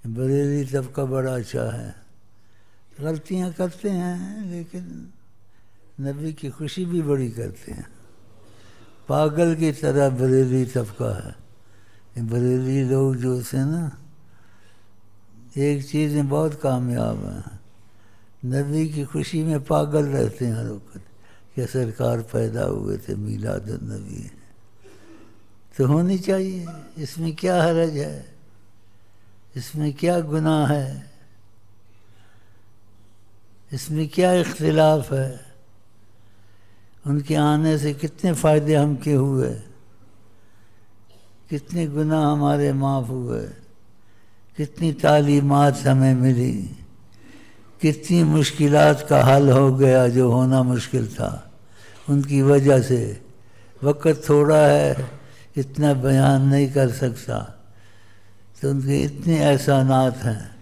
بریلی طبقہ بڑا اچھا ہے، غلطیاں کرتے ہیں لیکن نبی کی خوشی بھی بڑی کرتے ہیں. پاگل کی طرح بریلی طبقہ ہے. بریلی لوگ جو سے نا ایک چیز میں بہت کامیاب ہیں، نبی کی خوشی میں پاگل رہتے ہیں ہر وقت کہ سرکار پیدا ہوئے تھے، میلاد النبی تو ہونی چاہیے. اس میں کیا حرج ہے؟ اس میں کیا گناہ ہے؟ اس میں کیا اختلاف ہے؟ ان کے آنے سے کتنے فائدے ہم کے ہوئے، کتنے گناہ ہمارے معاف ہوئے، کتنی تعلیمات ہمیں ملی، کتنی مشکلات کا حل ہو گیا جو ہونا مشکل تھا ان کی وجہ سے. وقت تھوڑا ہے، اتنا بیان نہیں کر سکتا، تو ان کے اتنے احسانات ہیں.